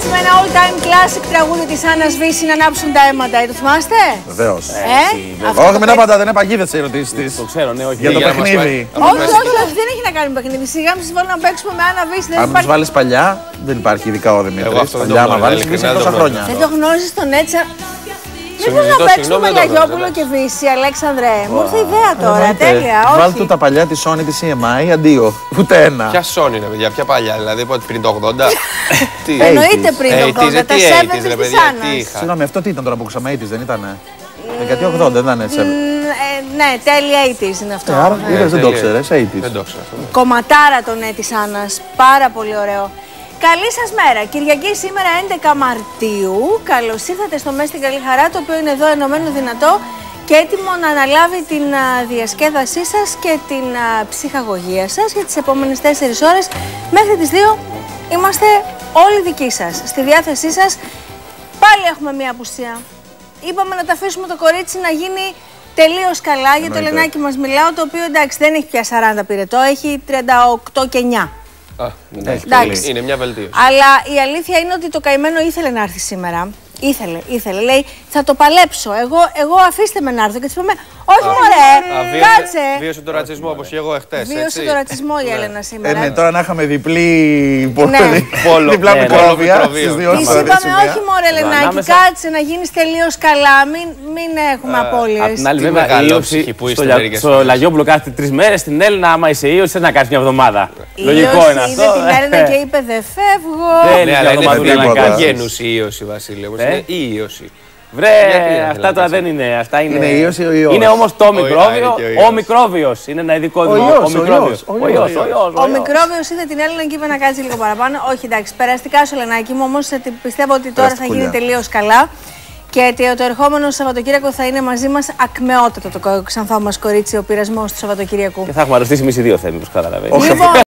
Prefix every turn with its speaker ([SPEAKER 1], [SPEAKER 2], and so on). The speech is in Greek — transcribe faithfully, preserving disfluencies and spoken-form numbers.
[SPEAKER 1] με ένα all time classic τραγούδι της Άννας Βύση, να ανάψουν τα αίματα. Το θυμάστε?
[SPEAKER 2] Βεβαίως.
[SPEAKER 1] Ε,
[SPEAKER 2] όχι, μην απαντάτε, είναι παγίδες οι ερωτήσεις της.
[SPEAKER 3] Το ξέρω, ναι, όχι.
[SPEAKER 2] Για το παιχνίδι.
[SPEAKER 1] Όχι, όχι, όχι, δεν έχει να κάνει με παιχνίδι. Σιγά μην συμφωνώ να παίξουμε με Άννα Βύση.
[SPEAKER 2] Αν τους βάλεις παλιά, δεν υπάρχει ειδικά ο Δημήτρης. Παλιά, άμα βάλεις, Βύση τόσα χρόνια.
[SPEAKER 1] Δεν το γνώριζες τον έτσι. Μήπως να παίξουμε με Λαγιόπουλο και Βύση, Αλέξανδρε. Μου ήρθε ιδέα τώρα, τέλεια.
[SPEAKER 2] Βάλτε του τα παλιά τη Sony, τη σι εμ άι, αντίο. Ούτε ένα.
[SPEAKER 4] Ποια Sony είναι, παιδιά, ποια παλιά, δηλαδή πριν το ογδόντα.
[SPEAKER 1] Εννοείται πριν το ογδόντα, τα εβδομήντα της Άννας.
[SPEAKER 2] Συγγνώμη, αυτό τι ήταν τώρα που ακούσαμε, ογδόντα δεν ήτανε? Δεκαετία ογδόντα, δεν ήταν έτσι.
[SPEAKER 1] Ναι, τέλη ογδόντα είναι αυτό.
[SPEAKER 2] Άρα δεν το ξέρεις, ογδόντα.
[SPEAKER 4] Δεν το ξέρω.
[SPEAKER 1] Κομματάρα τον ναι της Άννας, πάρα πολύ ωραίο. Καλή σας μέρα. Κυριακή σήμερα έντεκα Μαρτίου. Καλώς ήρθατε στο Μες στην Καλή Χαρά, το οποίο είναι εδώ ενωμένο δυνατό και έτοιμο να αναλάβει την α, διασκέδασή σας και την α, ψυχαγωγία σας για τις επόμενες τέσσερις ώρες. Μέχρι τις δύο είμαστε όλοι δικοί σας. Στη διάθεσή σας πάλι έχουμε μία απουσία. Είπαμε να τα αφήσουμε το κορίτσι να γίνει τελείως καλά. Για το Ελενάκι μας μιλάω, το οποίο εντάξει δεν έχει πια σαράντα πυρετό, έχει τριάντα οκτώ και εννιά.
[SPEAKER 4] Α,
[SPEAKER 1] εντάξει.
[SPEAKER 4] Είναι μια βελτίωση.
[SPEAKER 1] Αλλά η αλήθεια είναι ότι το καημένο ήθελε να έρθει σήμερα. Ήθελε, ήθελε. Λέει, θα το παλέψω. Εγώ, εγώ αφήστε με να έρθω. Και της είπαμε, όχι μωρέ, κάτσε.
[SPEAKER 4] Βίωσε τον ρατσισμό όπως και εγώ εχθές.
[SPEAKER 1] Βίωσε τον ρατσισμό η Έλενα σήμερα.
[SPEAKER 2] Ε, ναι, τώρα να είχαμε διπλή
[SPEAKER 1] πόλο.
[SPEAKER 2] Διπλά μικρόβια στις δύο
[SPEAKER 1] Της είπαμε, όχι μωρέ Ελενάκη, κάτσε να γίνεις τελείως καλά. Μην έχουμε απώλειες.
[SPEAKER 3] Απ' την άλλη, βέβαια, η ίωση στο Λαγιόπουλο κάθε τρεις μέρες, στην Έλληνα, άμα είσαι ίωση, θες να κάνεις μια εβδομάδα. Λογικό είναι αυτό.
[SPEAKER 1] Είδε την Έλληνα και είπε, δεν φεύγω.
[SPEAKER 4] Δεν γένουσε η ίωση, Βασίλη. Η ίωση.
[SPEAKER 3] Βρε, αυτά τώρα δεν είναι. Αυτά είναι,
[SPEAKER 2] είναι ίωση ή ο ιός.
[SPEAKER 3] Είναι όμως το μικρόβιο. Ο μικρόβιος. Είναι ένα ειδικό
[SPEAKER 2] ο
[SPEAKER 3] ιός.
[SPEAKER 2] Ο μικρόβιος.
[SPEAKER 1] Ο μικρόβιος είδε την Έλληνα και είπε να κάτσει λίγο παραπάνω. Όχι, εντάξει, περαστικά σου Ελενάκη μου, όμως πιστεύω ότι τώρα θα γίνει τελείως καλά. Και το ερχόμενο Σαββατοκύριακο θα είναι μαζί μας ακμεότατο το ξανθό μας κορίτσι, ο πειρασμός του Σαββατοκύριακου.
[SPEAKER 3] Και θα έχουμε αρρωστήσει εμείς οι δύο, θέλει, όπως καταλαβαίνεις.